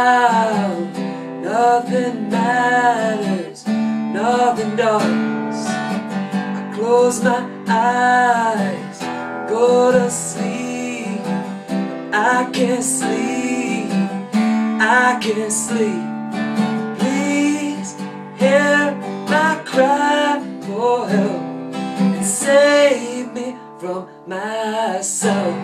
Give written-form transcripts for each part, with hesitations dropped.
down, nothing matters, nothing does. I close my eyes, go to sleep. I can't sleep, I can't sleep. Please hear my cry for help and save me from myself.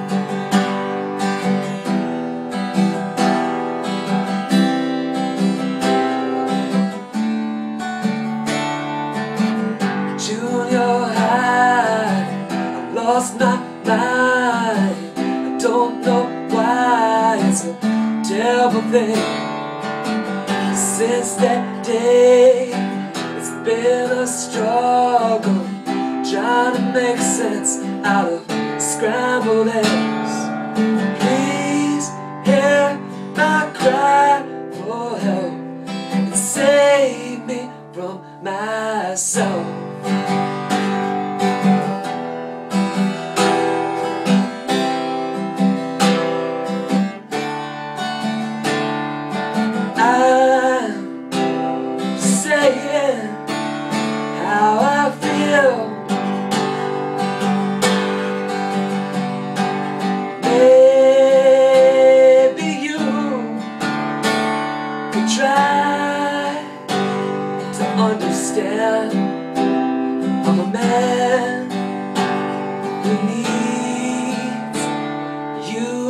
Junior high, I lost my mind. I don't know why it's a terrible thing. Since that day, it's been a struggle, trying to make sense out of scrambled eggs. Please hear my cry for help and save me from myself. I'm saying how I feel. Maybe you could try to understand. I'm a man who needs you.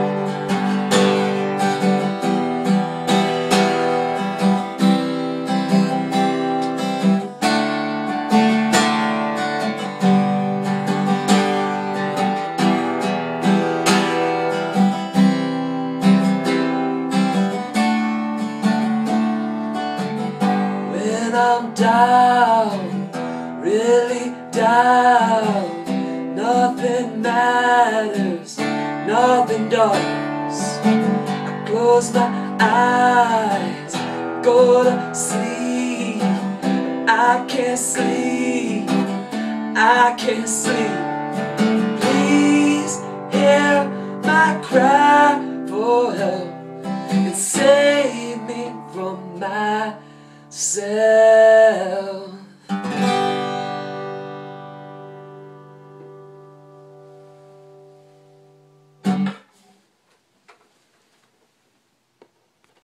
I'm down, really down. Nothing matters, nothing does. I close my eyes, go to sleep. I can't sleep, I can't sleep. Please hear my cry for help and save me from myself.